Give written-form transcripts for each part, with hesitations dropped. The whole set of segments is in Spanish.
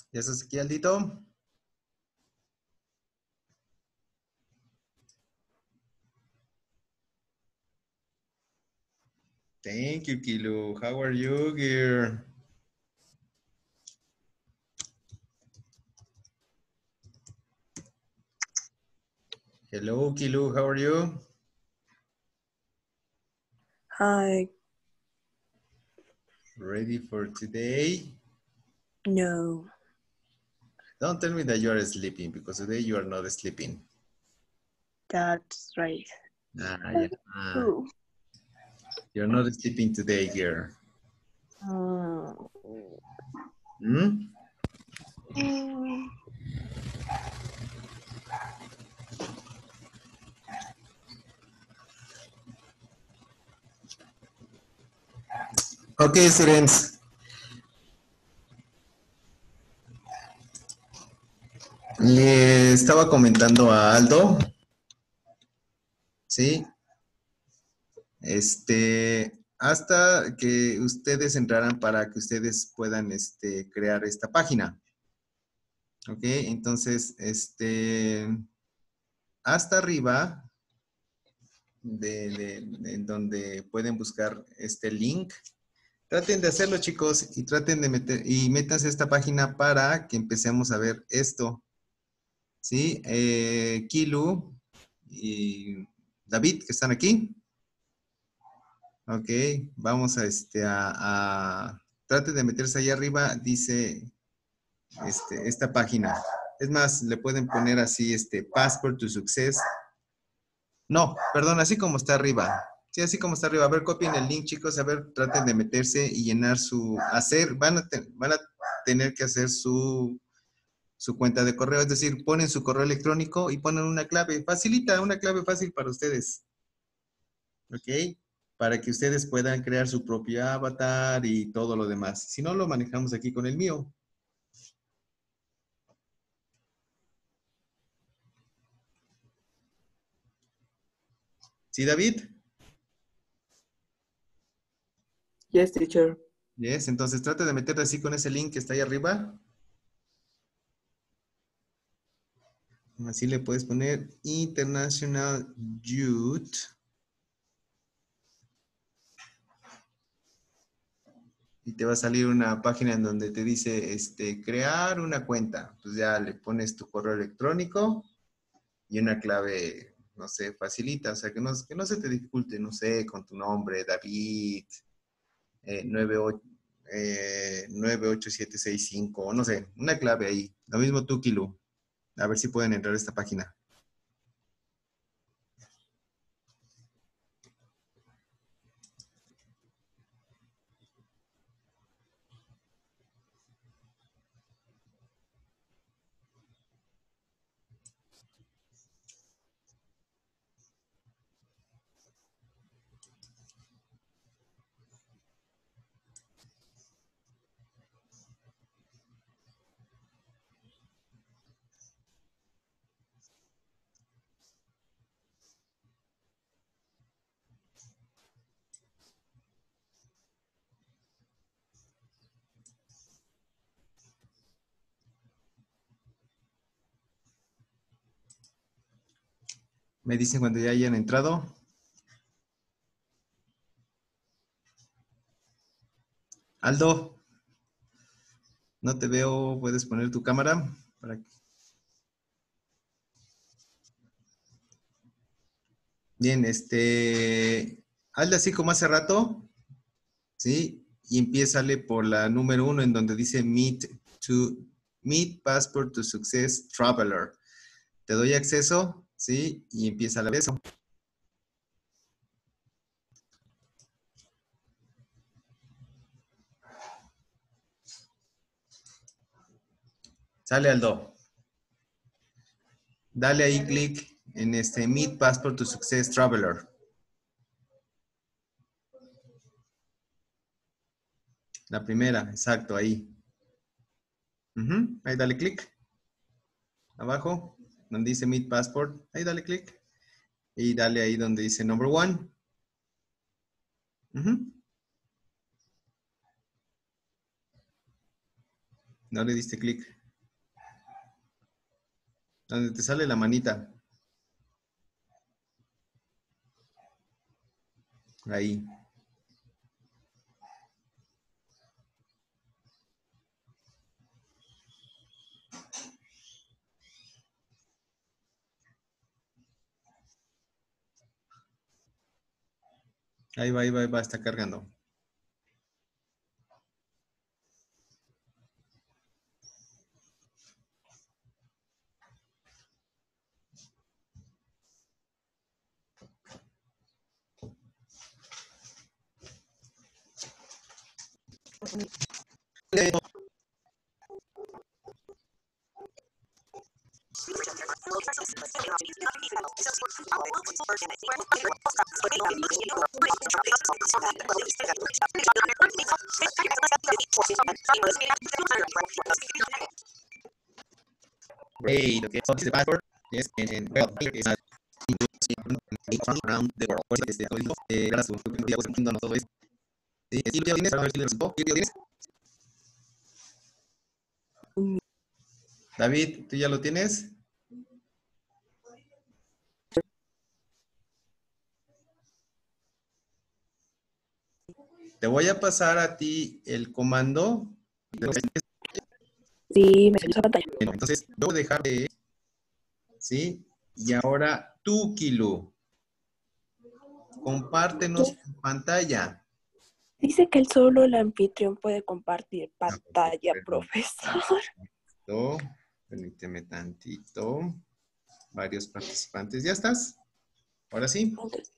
¿Ya estás aquí, Aldito? Thank you, Kilo. How are you, dear? Hello, Kilo. How are you? Hi. Ready for today? No. Don't tell me that you are sleeping, because today you are not sleeping. That's right. Yeah. True. You're not sleeping today, girl. Mm. Hmm? Mm. Okay, students. Le estaba comentando a Aldo, ¿sí? Hasta que ustedes entraran para que ustedes puedan, crear esta página. Ok, entonces, hasta arriba en donde pueden buscar este link. Traten de hacerlo, chicos, y traten de métanse a esta página para que empecemos a ver esto. ¿Sí? Kilu y David, que están aquí. Ok, vamos a traten de meterse ahí arriba, dice esta página. Es más, le pueden poner así, Passport to Success. No, perdón, así como está arriba. Sí, así como está arriba. A ver, copien el link, chicos. A ver, traten de meterse y llenar van a tener que hacer su cuenta de correo. Es decir, ponen su correo electrónico y ponen una clave. Facilita, una clave fácil para ustedes. ¿Ok? Para que ustedes puedan crear su propio avatar y todo lo demás. Si no, lo manejamos aquí con el mío. ¿Sí, David? Yes, teacher. Yes, entonces trate de meter así con ese link que está ahí arriba. Así le puedes poner International Youth. Y te va a salir una página en donde te dice, crear una cuenta. Pues ya le pones tu correo electrónico y una clave, no sé, facilita. O sea, que no se te dificulte, no sé, con tu nombre, David, 98, 98765, o no sé, una clave ahí. Lo mismo tú, Kilu. A ver si pueden entrar a esta página. Me dicen cuando ya hayan entrado. Aldo, no te veo, puedes poner tu cámara para que... Bien, hazle así como hace rato, ¿sí? Y empiézale por la número 1 en donde dice Meet Passport to Success Traveler. Te doy acceso, ¿sí? Y empieza la eso. Sale, Aldo. Dale ahí clic en Meet Passport to Success Traveler. La primera, exacto, ahí. Ahí dale clic. Abajo, donde dice Meet Passport, ahí dale clic. Y dale ahí donde dice Number 1. No le diste clic. Donde te sale la manita. Ahí. Ahí va, está cargando. Great. Okay. So this is the password. Yes, and well, here is around the world. Por eso, gracias por tu tiempo presentándonos todo esto. Sí, ¿sí lo tienes? A ver si lo resultó. ¿Sí lo tienes? David, ¿tú ya lo tienes? Te voy a pasar a ti el comando. Sí, me salió esa pantalla. Bueno, entonces, yo voy a dejar de... ¿Sí? Y ahora tú, Kilo. Compártenos tu pantalla. Dice que solo el anfitrión puede compartir pantalla, profesor. Permíteme tantito. Varios participantes. ¿Ya estás? ¿Ahora sí?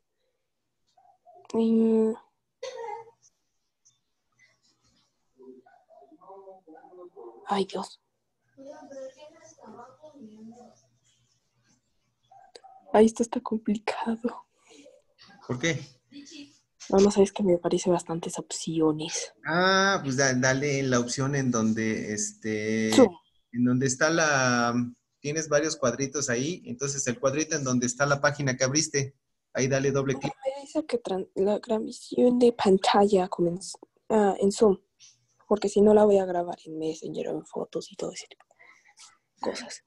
Ay, Dios. Ahí esto está complicado. ¿Por qué? No sabes que me parece bastantes opciones. Ah, pues dale en la opción en donde en donde está la... Tienes varios cuadritos ahí. Entonces el cuadrito en donde está la página que abriste. Ahí dale doble clic. Dice que la transmisión de pantalla comienza en Zoom. Porque si no la voy a grabar en Messenger o en fotos y todo ese tipo de cosas.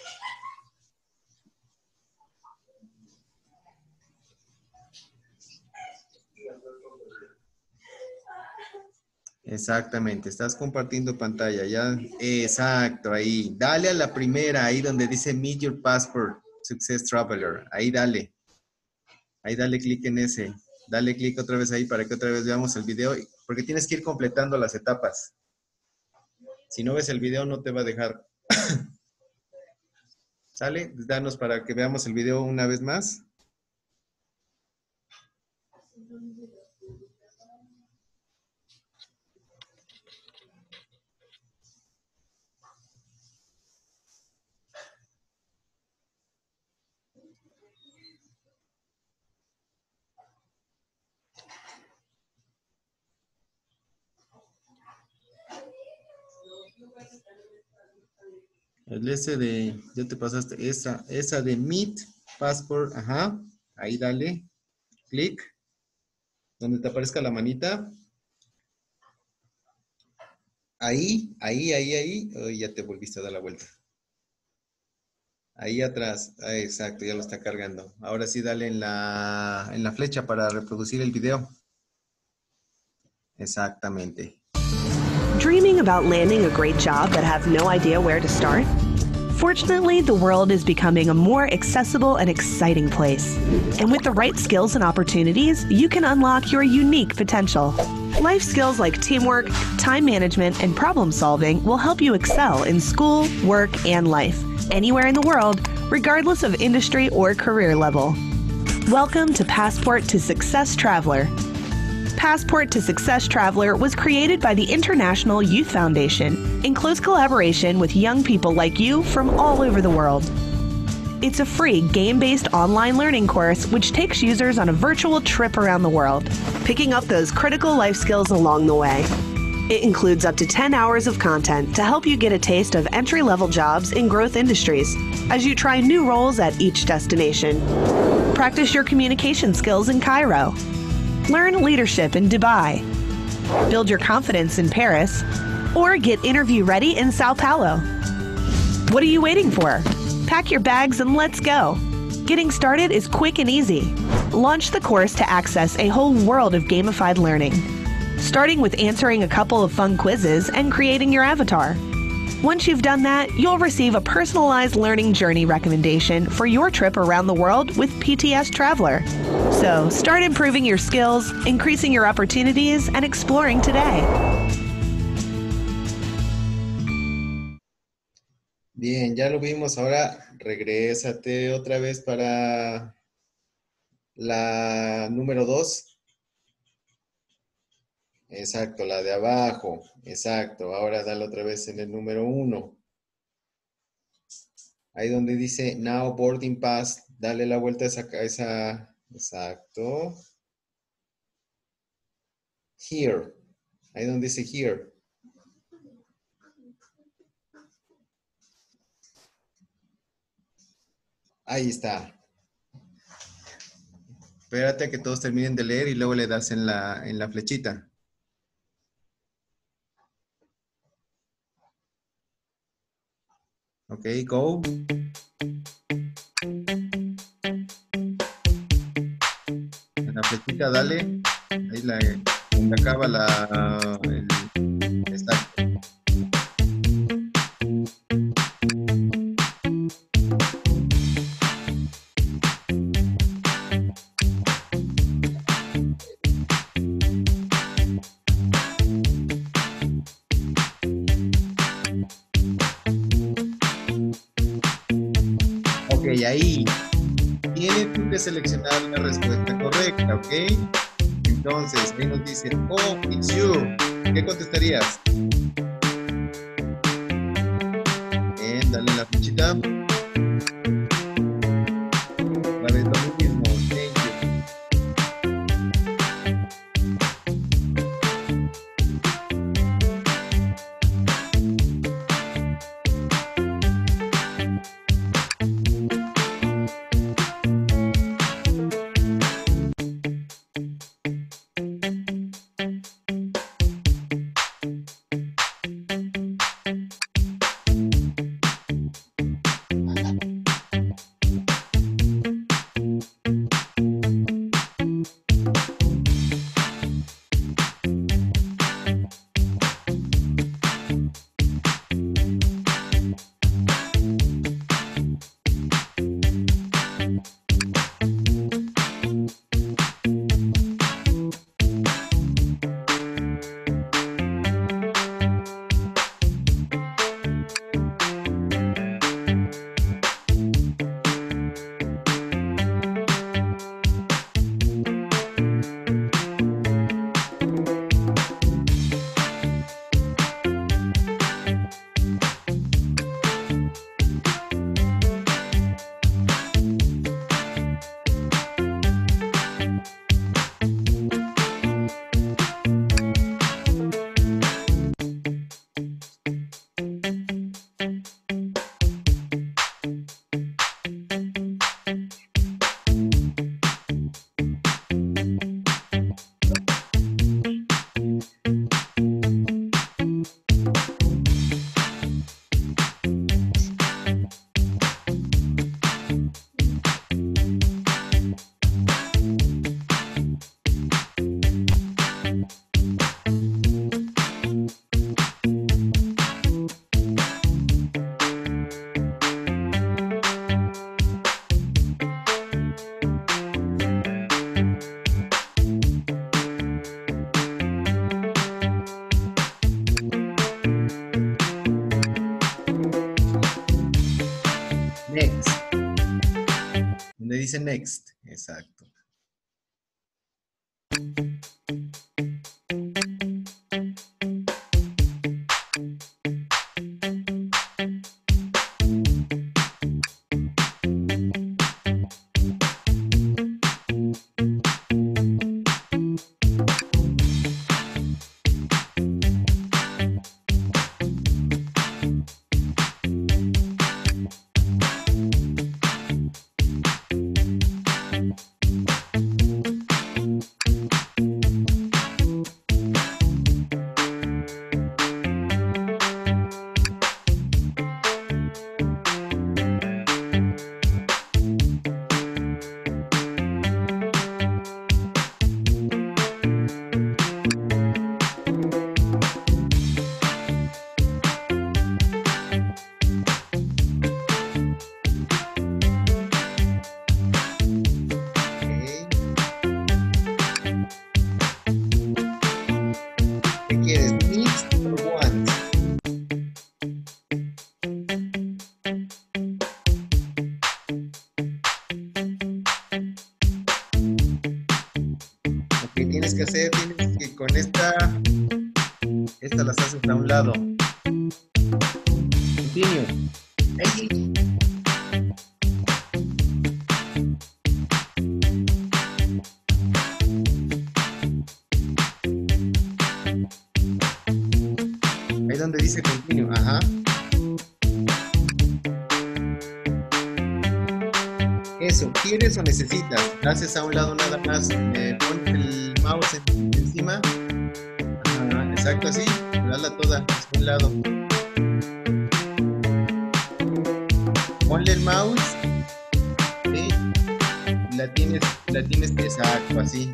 Exactamente, estás compartiendo pantalla, ya, exacto, ahí. Dale a la primera, ahí donde dice Meet Your Passport, Success Traveler, ahí dale clic en ese, dale clic otra vez ahí para que otra vez veamos el video, porque tienes que ir completando las etapas. Si no ves el video no te va a dejar. ¿Sale? Danos para que veamos el video una vez más. El ese de, ya te pasaste, esa de Meet Passport, ajá, ahí dale, clic, donde te aparezca la manita. Ahí, oh, ya te volviste a dar la vuelta. Ahí atrás, exacto, ya lo está cargando. Ahora sí dale en la flecha para reproducir el video. Exactamente. Dreaming about landing a great job but have no idea where to start? Fortunately, the world is becoming a more accessible and exciting place. And with the right skills and opportunities, you can unlock your unique potential. Life skills like teamwork, time management, and problem solving will help you excel in school, work, and life, anywhere in the world, regardless of industry or career level. Welcome to Passport to Success Traveler. Passport to Success Traveler was created by the International Youth Foundation in close collaboration with young people like you from all over the world. It's a free game-based online learning course which takes users on a virtual trip around the world, picking up those critical life skills along the way. It includes up to 10 hours of content to help you get a taste of entry-level jobs in growth industries as you try new roles at each destination. Practice your communication skills in Cairo. Learn leadership in Dubai. Build your confidence in Paris. Or get interview ready in Sao Paulo. What are you waiting for? Pack your bags and let's go. Getting started is quick and easy. Launch the course to access a whole world of gamified learning, starting with answering a couple of fun quizzes and creating your avatar. Once you've done that, you'll receive a personalized learning journey recommendation for your trip around the world with PTS Traveler. So start improving your skills, increasing your opportunities, and exploring today. Bien, ya lo vimos. Ahora regrésate otra vez para la número 2. Exacto, la de abajo. Exacto. Ahora dale otra vez en el número 1. Ahí donde dice Now Boarding Pass, dale la vuelta a esa. Exacto. Here. Ahí donde dice Here. Ahí está. Espérate a que todos terminen de leer y luego le das en la flechita. Ok, go. En la flechita dale. Ahí donde acaba exacto. Ok, ahí tienes tú que seleccionar la respuesta correcta, ¿ok? Entonces, ahí nos dice, oh, it's you. ¿Qué contestarías? Bien, dale la flechita. Otra vez lo mismo, thank you. Next. Donde dice next. Exacto. tienes que hacer? Tienes que con esta las haces a un lado. Continue. Ahí. Ahí donde dice continue. Ajá. Eso, ¿quieres o necesitas? Haces a un lado nada más, pones el mouse encima. Ajá, exacto, así. Dala toda hacia un lado. Ponle el mouse. ¿Sí? La tienes exacto, así.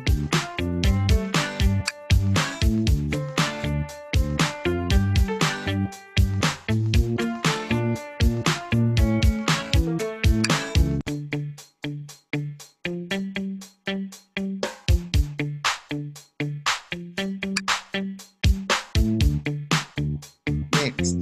Next.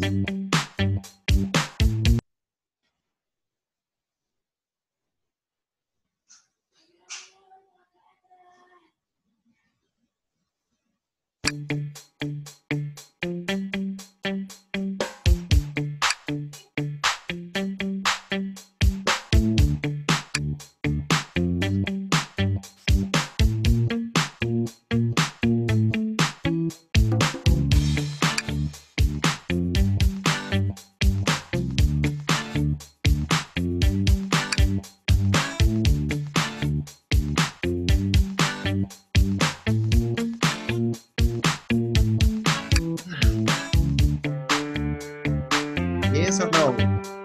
Yes or no?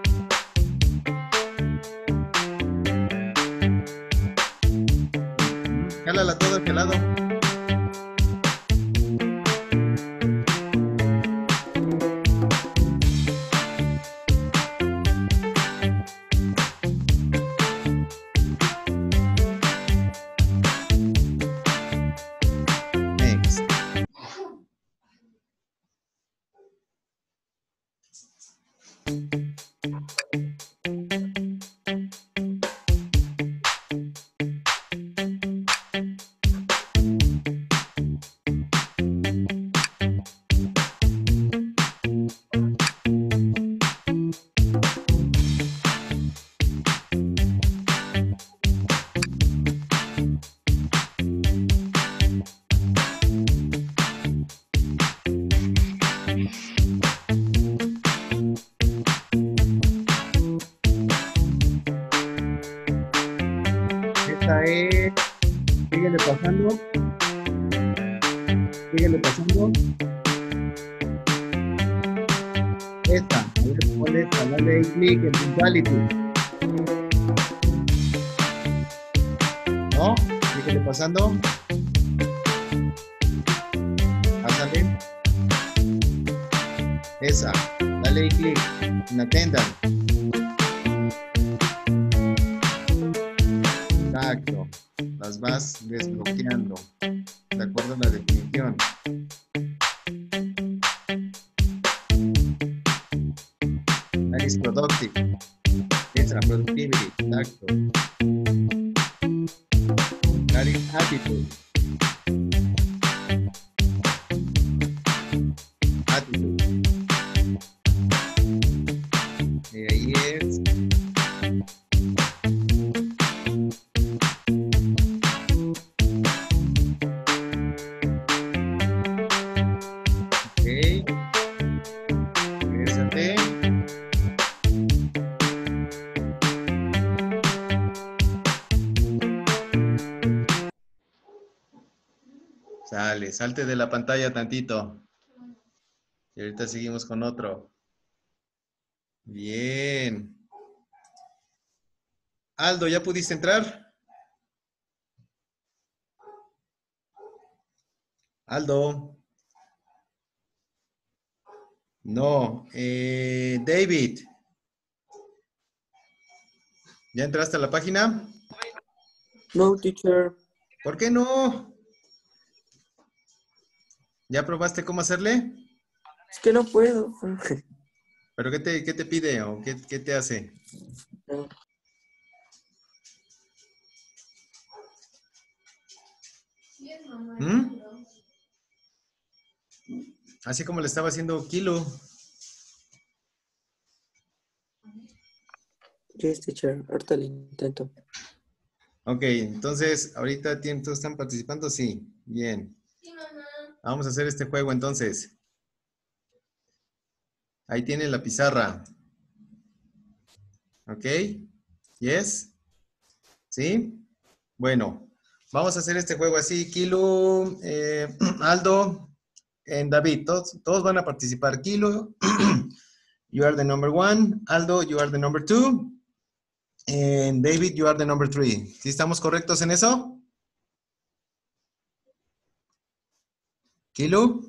Jálala todo hacia el lado. Next. Esta es, síguele pasando, esta, a ver, ponle esta, dale ahí clic en Punctuality, ¿no? Síguele pasando, pásale, esa, dale ahí clic en Attendant. Exacto, las vas desbloqueando de acuerdo a la definición. That is productive. Esa, productivity, exacto. That is attitude. Attitude. Y ahí es. Sale, salte de la pantalla tantito. Y ahorita seguimos con otro. Bien. Aldo, ¿ya pudiste entrar? Aldo. No. David. ¿Ya entraste a la página? No, teacher. ¿Por qué no? ¿Ya probaste cómo hacerle? Es que no puedo. ¿Pero qué te pide o qué te hace? ¿Mm? Así como le estaba haciendo Kilo. Yes, teacher. Ahorita lo intento. Ok, entonces, ahorita todos están participando, sí. Bien. Vamos a hacer este juego entonces. Ahí tienen la pizarra. Ok. Yes. ¿Sí? Bueno, vamos a hacer este juego así. Kilo, Aldo, and David. Todos van a participar. Kilo, you are the number 1. Aldo, you are the number 2. And David, you are the number 3. ¿Sí estamos correctos en eso? Kilo?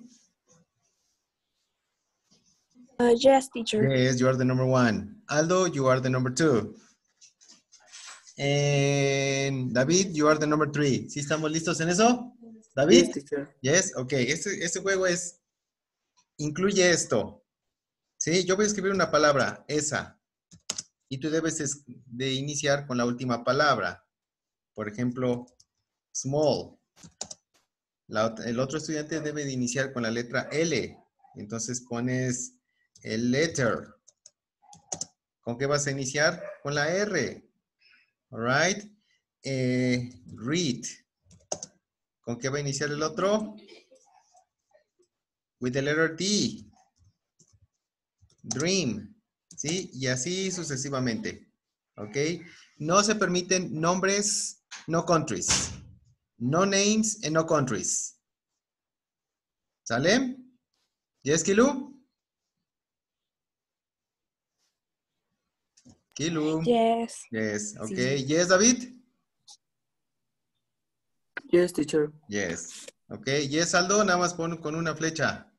Yes, teacher. Yes, you are the number 1. Aldo, you are the number 2. And David, you are the number 3. ¿Sí estamos listos en eso? David? Yes, teacher. Yes, ok. Este juego incluye esto. ¿Sí? Yo voy a escribir una palabra, esa. Y tú debes de iniciar con la última palabra. Por ejemplo, small. El otro estudiante debe de iniciar con la letra L. Entonces pones el letter. ¿Con qué vas a iniciar? Con la R. All right. Read. ¿Con qué va a iniciar el otro? With the letter D. Dream. ¿Sí? Y así sucesivamente. ¿Ok? No se permiten nombres, no countries. No names and no countries. ¿Sale? ¿Yes, Kilu? Kilu. Yes. Yes, ok. Sí. Yes, David? Yes, teacher. Yes. Ok, yes, Aldo, nada más pon con una flecha.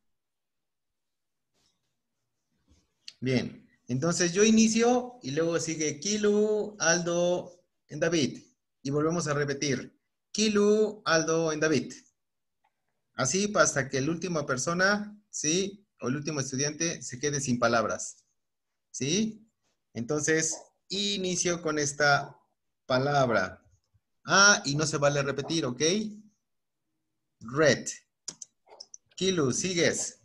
Bien. Entonces yo inicio y luego sigue Kilu, Aldo, en David. Y volvemos a repetir. Kilu, Aldo, en David. Así hasta que la última persona, ¿sí? O el último estudiante se quede sin palabras. ¿Sí? Entonces, inicio con esta palabra. Ah, y no se vale repetir, ¿ok? Red. Kilu, sigues.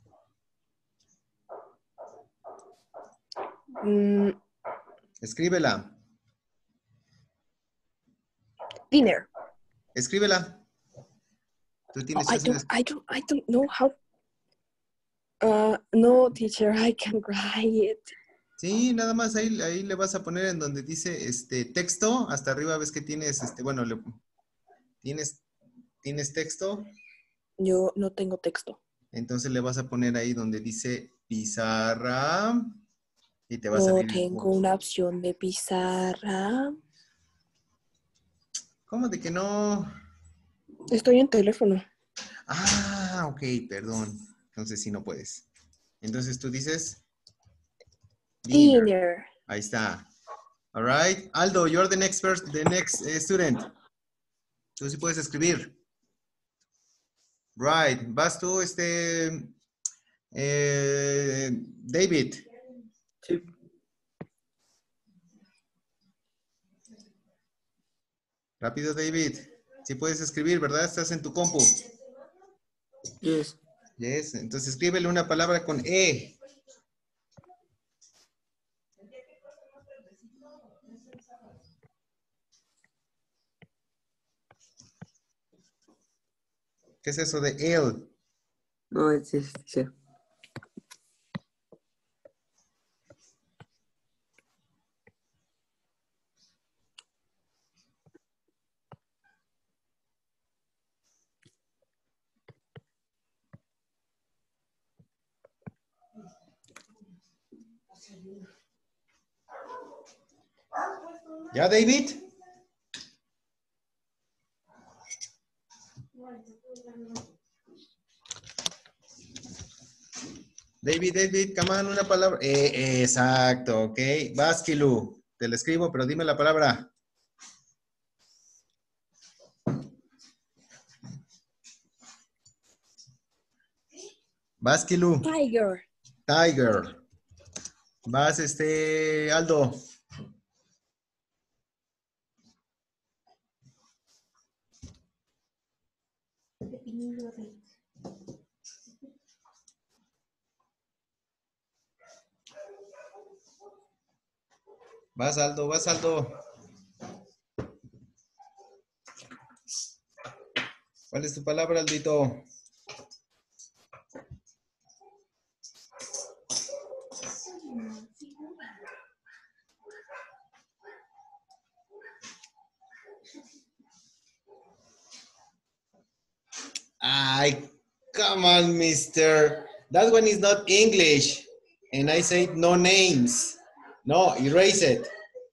Escríbela. Dinner. Escríbela. Tú tienes I don't know how. No, teacher, I can write it. Sí, nada más ahí le vas a poner en donde dice texto. Hasta arriba ves que tienes, bueno, tienes texto. Yo no tengo texto. Entonces le vas a poner ahí donde dice pizarra. Y te va a No salir. tengo una opción de pizarra. ¿Cómo de que no? Estoy en teléfono. Ah, ok, perdón. Entonces sí no puedes. Entonces tú dices Dinner. Ahí está. All right. Aldo, you're the next student. Tú sí puedes escribir. Right. Vas tú, David. Sí. Rápido, David. Sí puedes escribir, ¿verdad? Estás en tu compu. Yes. Yes. Entonces escríbele una palabra con E. ¿Qué es eso de L? No, es yes, teacher. ¿Ya, David? David, come on, una palabra. Exacto, ok. Vas, Kilu. Te la escribo, pero dime la palabra. Vas, Kilu. Tiger. Tiger. Vas, Aldo. Vas, Aldo, vas, Aldo. ¿Cuál es tu palabra, Aldito? Ay, come on, mister. That one is not English. And I said no names. No, erase it.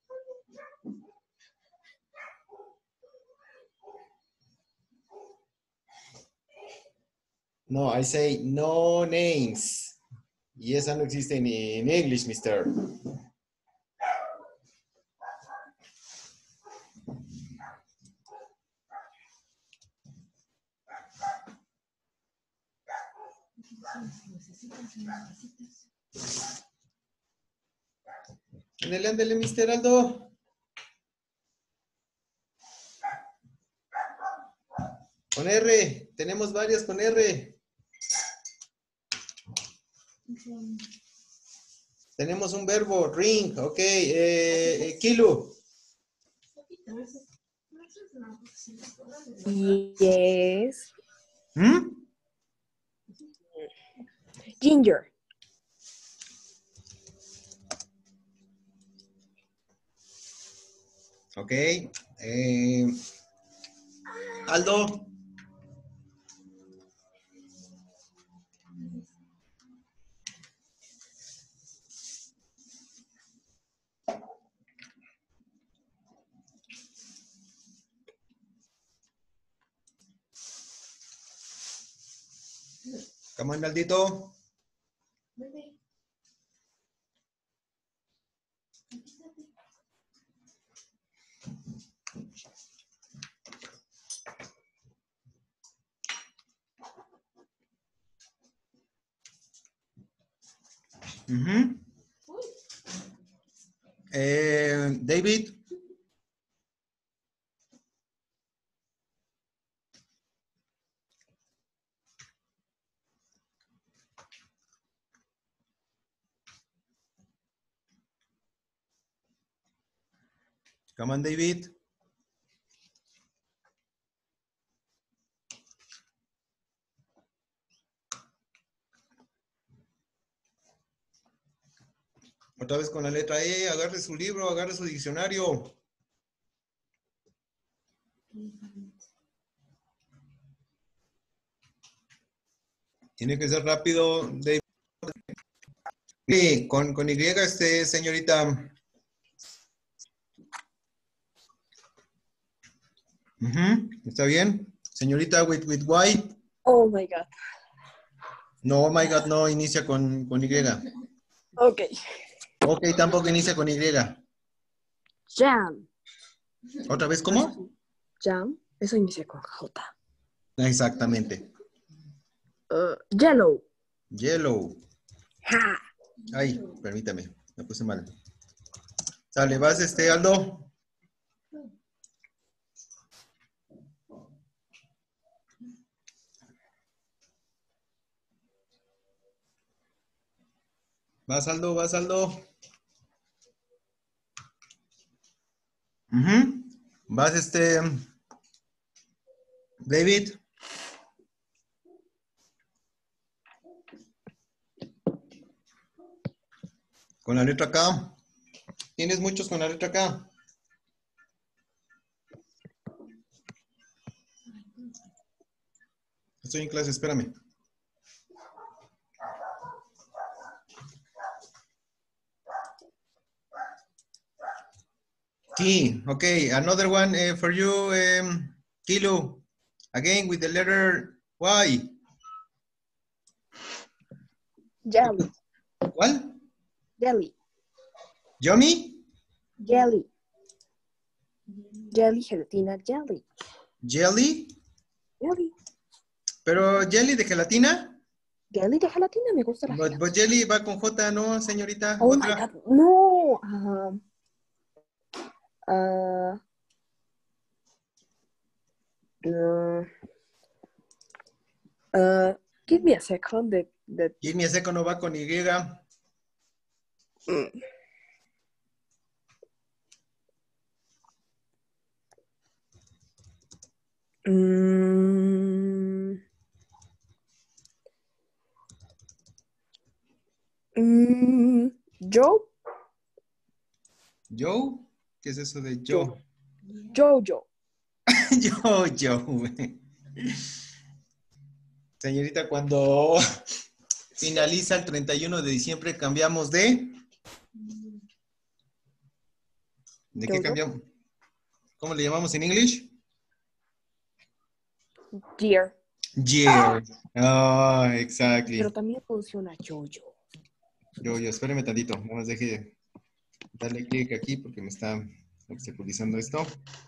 No, I say no names. Y esa no existe en English, mister. Ándale, ándale, mister Aldo. Con R. Tenemos varias con R. Tenemos un verbo, ring. Ok. Kilo. Yes. ¿Mm? Ginger. Ok. Aldo. Come on, Aldito. Ujú. David. Come on, David. Otra vez con la letra E, agarre su libro, agarre su diccionario. Tiene que ser rápido, David. Sí, con Y, señorita. Ujú, ¿está bien? Señorita with Y. Oh my God. No, oh my God, no inicia con Y. Ok. Ok, tampoco inicia con Y. Jam. ¿Otra vez cómo? Jam. Eso inicia con J. Exactamente. Yellow. Yellow. Ha. Ay, permítame, me puse mal. Sale, vas, Aldo. Vas, Aldo, vas, Aldo. Ujú. Vas, David. Con la letra K. Tienes muchos con la letra K. Estoy en clase, espérame. T. Okay, another one for you, Kilo. Again with the letter Y. Jelly. ¿Cuál? Jelly. ¿Yomi? Jelly. Jelly, gelatina, jelly. ¿Jelly? Jelly. ¿Pero jelly de gelatina? Jelly de gelatina, me gusta la gelatina. But jelly va con J, ¿no, señorita? Oh Otra. my God, no. Give me a second. Give me a second no va con Y. Joe. ¿Joe? ¿Qué es eso de Joe? Jojo. Joe. Señorita, cuando finaliza el 31 de diciembre, cambiamos ¿de qué Jojo. cambiamos? ¿Cómo le llamamos en inglés? Dear. Year. Ah, exactly. Pero también funciona Jojo. Yo, espéreme tantito. Nada más deje darle clic aquí porque me está obstaculizando esto.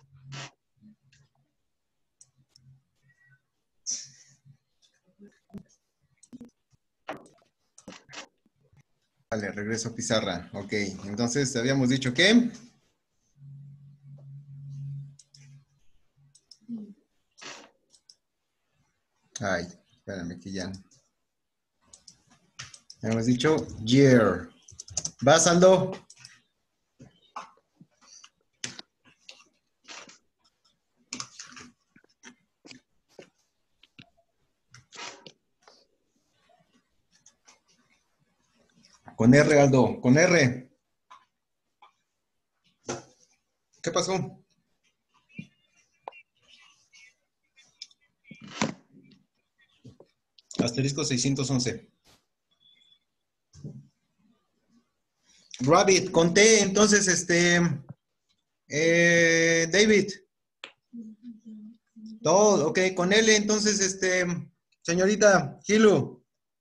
Vale, regreso a pizarra. Ok, entonces habíamos dicho que... Ay, espérame que ya... Habíamos dicho year. ¿Vas, Aldo? Con R, Aldo, con R. ¿Qué pasó? Asterisco 611. Rabbit, con T, entonces, David. Todo, ok, con L, entonces, señorita, Hilu.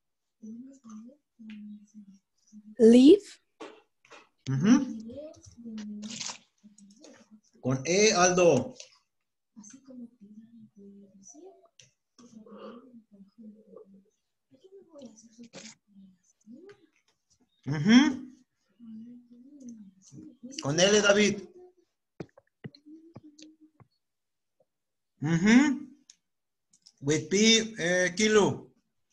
Leave. Con E, Aldo. Con L, David. With P, Kilo.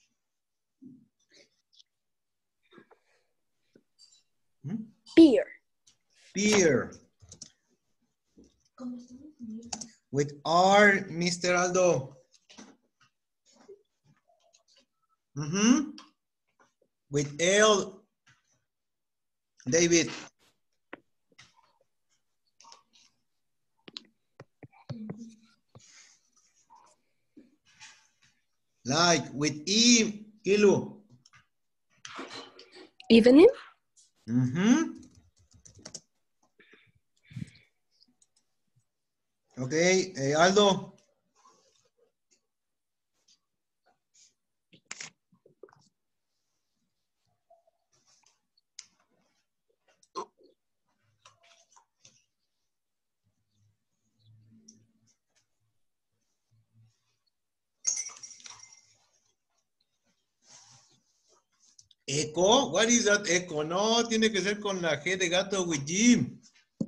Beer. Beer. With R, Mr. Aldo. With L, David. Like, with E, Kilo. Evening. Ok, Aldo. Echo, what is that echo? No, tiene que ser con la G de gato with Jim.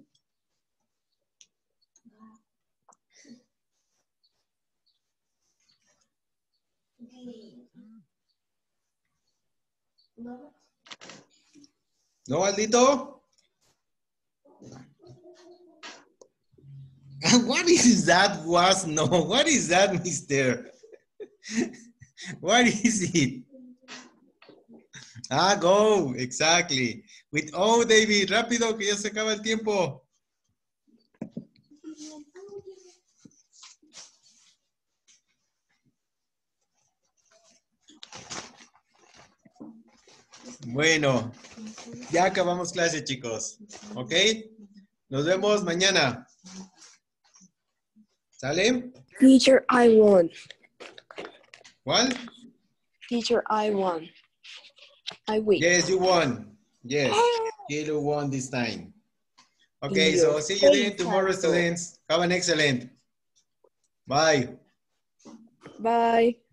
¿No, Aldito? What is that was? No, what is that, mister? What is it? Ah, go, exactly. With O, David, rápido que ya se acaba el tiempo. Bueno, ya acabamos clase, chicos. ¿Ok? Nos vemos mañana. ¿Sale? Teacher, I won. ¿Cuál? Teacher, I won. I win. Yes, you won. Yes, Kilo won this time. Okay, Yes. so see you then Hey, tomorrow, Santo. students. Have an excellent. Bye. Bye.